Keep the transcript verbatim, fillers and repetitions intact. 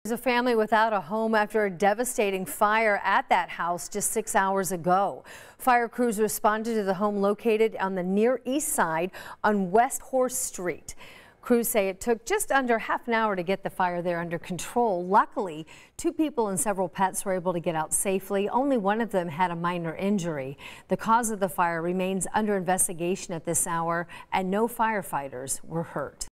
There's a family without a home after a devastating fire at that house just six hours ago. Fire crews responded to the home located on the near east side on Weghorst Street. Crews say it took just under half an hour to get the fire there under control. Luckily, two people and several pets were able to get out safely. Only one of them had a minor injury. The cause of the fire remains under investigation at this hour, and no firefighters were hurt.